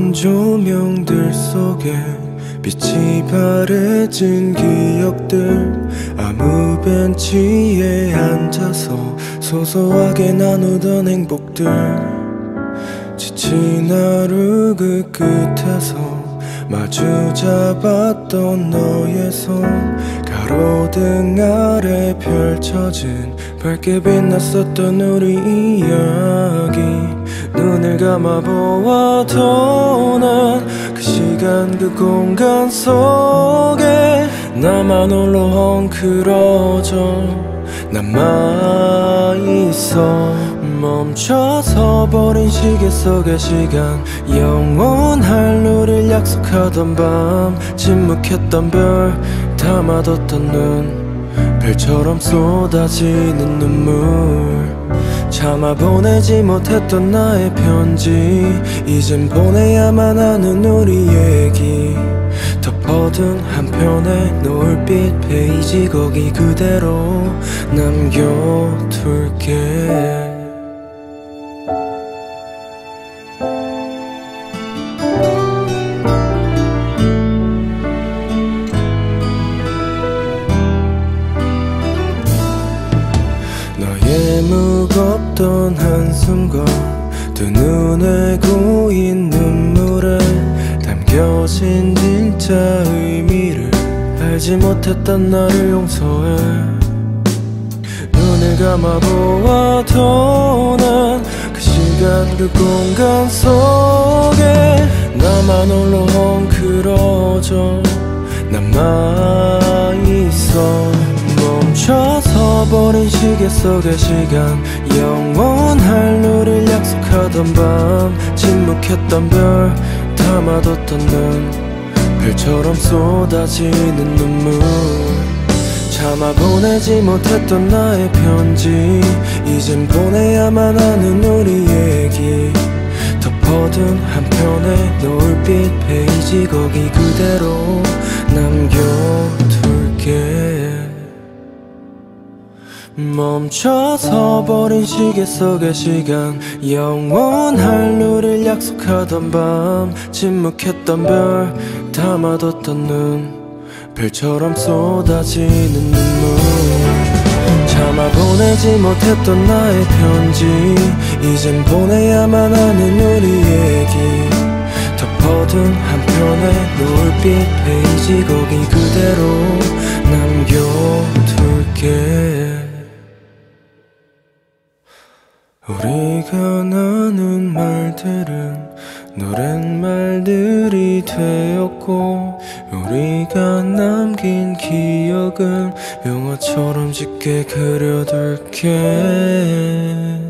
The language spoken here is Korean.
어두운 조명들 속에 빛이 바래진 기억들, 아무 벤치에 앉아서 소소하게 나누던 행복들, 지친 하루 그 끝에서 마주 잡았던 너의 손, 가로등 아래 펼쳐진 밝게 빛났었던 우리 이야기. 눈을 감아보아도 난 그 시간 그 공간 속에 나만 홀로 헝클어져 남아있어. 멈춰서 버린 시계 속의 시간, 영원할 우릴 약속하던 밤, 침묵했던 별, 담아뒀던 눈, 별처럼 쏟아지는 눈물. 참아 보내지 못했던 나의 편지, 이젠 보내야만 하는 우리 얘기. 덮어둔 한편의 노을빛 페이지, 거기 그대로 남겨둘게. 너의 무겁던 한숨과 두 눈에 고인 눈물에 담겨진 진짜 의미를 알지 못했던 나를 용서해. 눈을 감아보아도 난 그 시간 그 공간 속에 나만 홀로 헝클어져 남아있어. 멈춰서 버린 시계 속의 시간, 영원할 우릴 약속하던 밤, 침묵했던 별, 담아뒀던 눈, 별처럼 쏟아지는 눈물. 참아 보내지 못했던 나의 편지, 이젠 보내야만 하는 우리 얘기. 덮어둔 한편의 노을빛 페이지, 거기 그대로 남겨둘게. 멈춰서 버린 시계 속의 시간, 영원할 우릴 약속하던 밤, 침묵했던 별, 담아뒀던 눈, 별처럼 쏟아지는 눈물. 참아 보내지 못했던 나의 편지, 이젠 보내야만 하는 우리 얘기. 덮어둔 한편의 노을빛 페이지, 거기 그대로 남겨둘게. 우리가 나눈 말들은 노랫말들이 되었고, 우리가 남긴 기억은 영화처럼 짙게 그려둘게.